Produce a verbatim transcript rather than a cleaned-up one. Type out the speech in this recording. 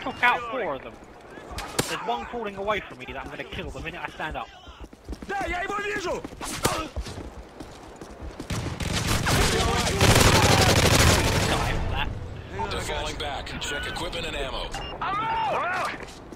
took out four of them. There's one crawling away from me that I'm going to kill the minute I stand up. Да, я его вижу! They're falling back. Check equipment and ammo. Ammo!